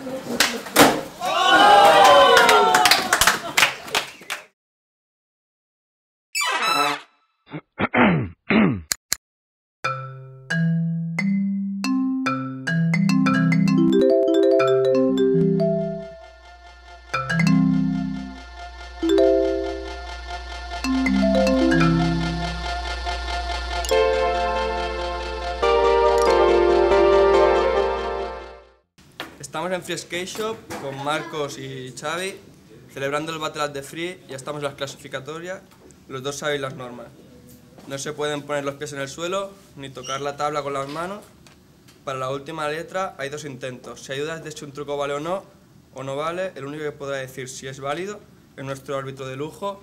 Estamos en Free Skate Shop con Marcos y Xavi, celebrando el Battle at the Free. Ya estamos en las clasificatorias, los dos saben las normas. No se pueden poner los pies en el suelo, ni tocar la tabla con las manos. Para la última letra hay dos intentos. Si hay dudas de si un truco vale o no vale, el único que podrá decir si es válido es nuestro árbitro de lujo.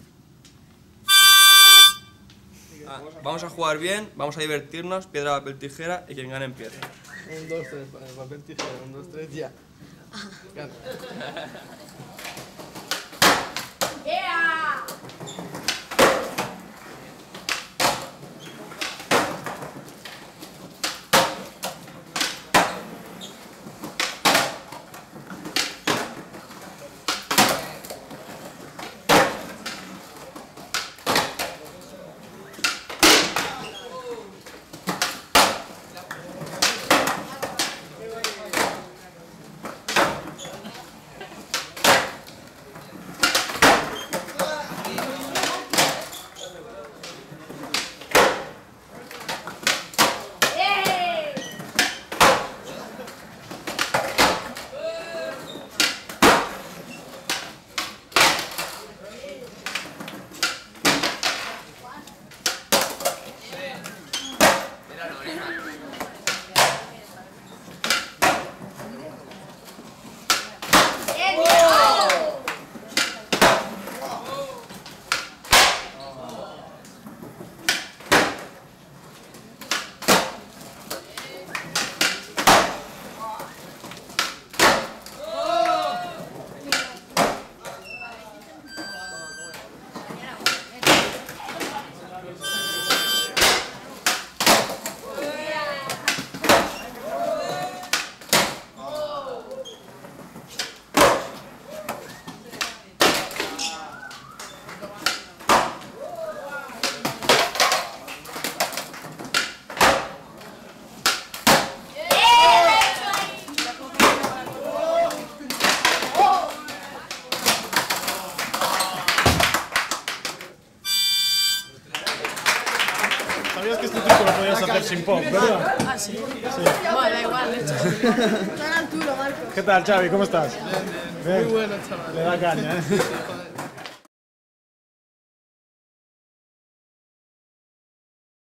Vamos a jugar bien, vamos a divertirnos, piedra, papel, tijera y quien gane empieza. 1, 2, 3, papel, tijera, 1, 2, 3, ya. Gana. Yeah. Sabías que este truco lo podías hacer sin pop, ¿verdad? Ah, sí. Bueno, da igual, de hecho. Tan Arturo, Marcos. ¿Qué tal, Xavi? ¿Cómo estás? Bien. Muy bueno, chaval. Le da caña, ¿eh?